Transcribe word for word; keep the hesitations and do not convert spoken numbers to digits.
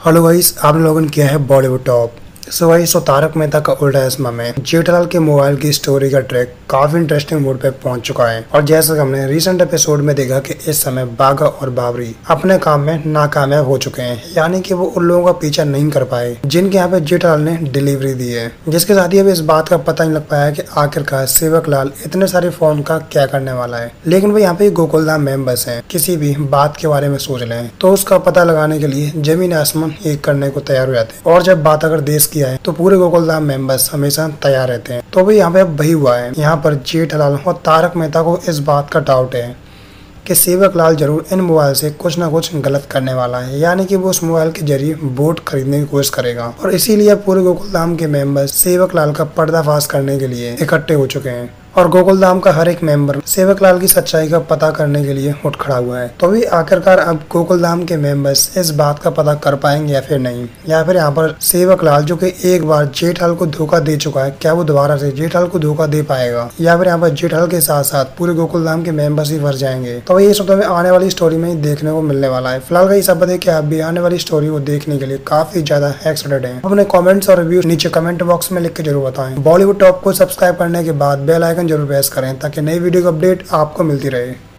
Hello guys, आपने लोगन किया है Bollywood top. So guys, so Taarak Mehta Ka Ooltah चश्मा में जेठालाल के मोबाइल की स्टोरी का ट्रैक काफी इंटरेस्टिंग मोड पे पहुंच चुका है। और जैसा कि हमने रिसेंट एपिसोड में देखा कि इस समय बागा और बाबरी अपने काम में नाकामयाब हो चुके हैं, यानी कि वो उन लोगों का पीछा नहीं कर पाए जिनके यहाँ पे जेठालाल ने डिलीवरी दी है। जिसके साथ ही अभी इस बात का पता नहीं लग पाया कि आखिरकार सेवक लाल इतने सारे फोन का क्या करने वाला है। लेकिन वो यहाँ पे गोकुलधाम मेंबर्स हैं, किसी भी बात के बारे में सोच लें तो उसका पता लगाने के लिए जमीन आसमान एक करने को तैयार हो जाते हैं। और जब बात अगर देश की है तो पूरे गोकुलधाम मेंबर्स हमेशा तैयार रहते हैं। तो भाई यहाँ पे अब वही हुआ है। यहाँ पर जेठालाल और तारक मेहता को इस बात का डाउट है कि सेवक लाल जरूर इन मोबाइल से कुछ ना कुछ गलत करने वाला है, यानी कि वो उस मोबाइल के जरिए वोट खरीदने की कोशिश करेगा। और इसीलिए पूरे गोकुलधाम के मेंबर्स सेवक लाल का पर्दाफाश करने के लिए इकट्ठे हो चुके हैं। और गोकुलधाम का हर एक मेंबर सेवक लाल की सच्चाई का पता करने के लिए उठ खड़ा हुआ है। तो भी आखिरकार अब गोकुलधाम के मेंबर्स इस बात का पता कर पाएंगे या फिर नहीं, या फिर यहाँ पर सेवक लाल जो कि एक बार जेठालाल को धोखा दे चुका है, क्या वो दोबारा से जेठालाल को धोखा दे पाएगा, या फिर यहाँ पर जेठालाल के साथ साथ पूरे गोकुलधाम के मेंबर्स ही फंस जाएंगे। तो ये सब हमें आने वाली स्टोरी में देखने को मिलने वाला है। फिलहाल का ये सब बताइए कि आप भी आने वाली स्टोरी को देखने के लिए काफी ज्यादा एक्साइटेड हैं। अपने कमेंट्स और रिव्यू नीचे कमेंट बॉक्स में लिख के जरूर बताएं। बॉलीवुड टॉप को सब्सक्राइब करने के बाद बेल आइकन जरूर प्रेस करें ताकि नई वीडियो का अपडेट आपको मिलती रहे।